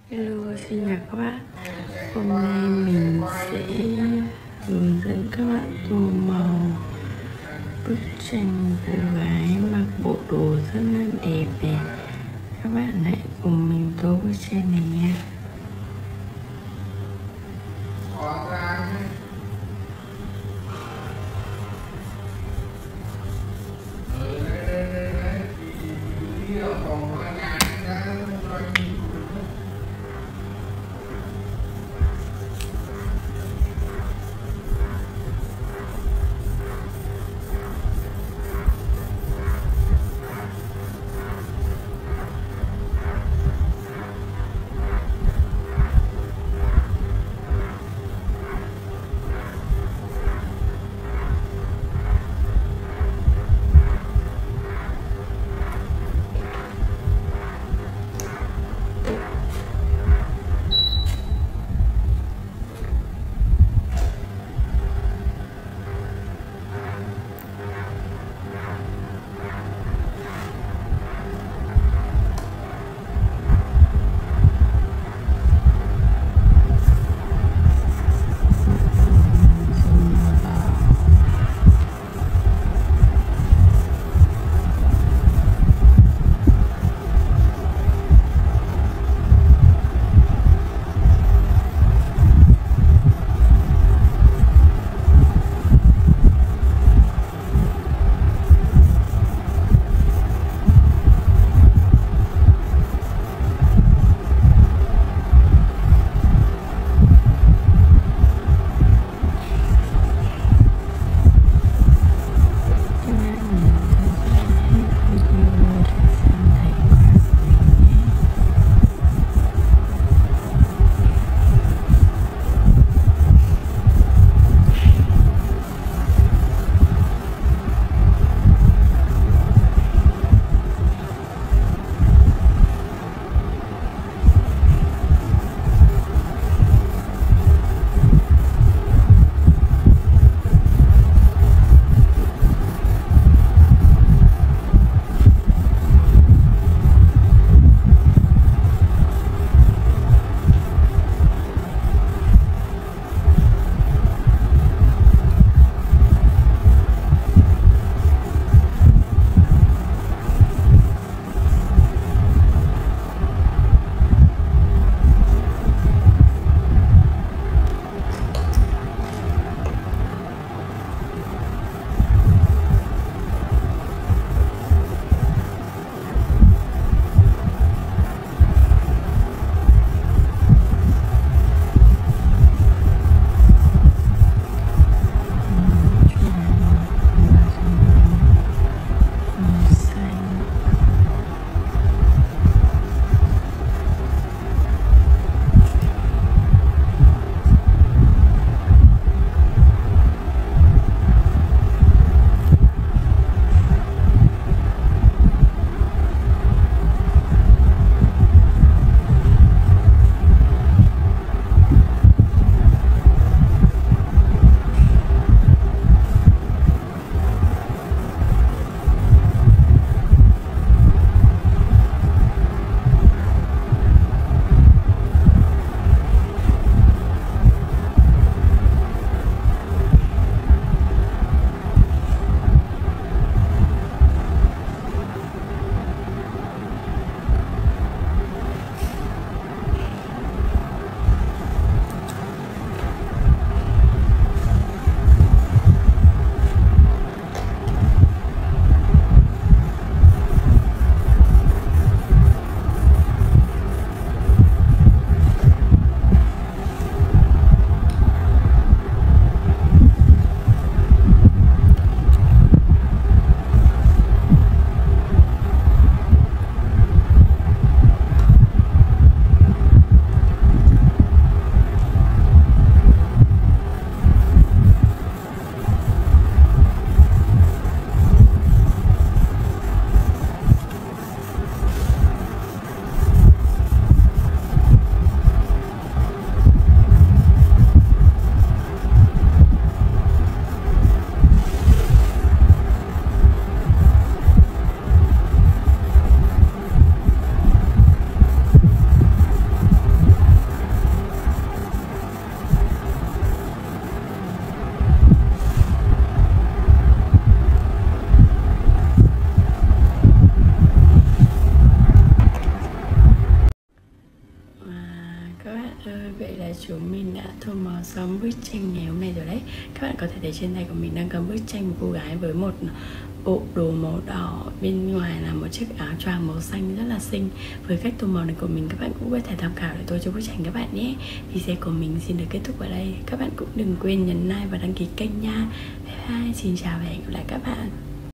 Hello, xin chào các bạn. Hôm nay mình sẽ hướng dẫn các bạn tô màu bức tranh cô gái mặc bộ đồ rất là đẹp này. Các bạn hãy cùng mình tô bức tranh này nhé. chúng mình đã tô màu xong bức tranh ngày hôm nay rồi đấy. Các bạn có thể thấy trên tay của mình đang cầm bức tranh một cô gái với một bộ đồ màu đỏ, bên ngoài là một chiếc áo choàng màu xanh rất là xinh. Với cách tô màu này của mình, các bạn cũng có thể tham khảo để tô cho bức tranh các bạn nhé. Video của mình xin được kết thúc ở đây. Các bạn cũng đừng quên nhấn like và đăng ký kênh nha. Bye bye, xin chào và hẹn gặp lại các bạn.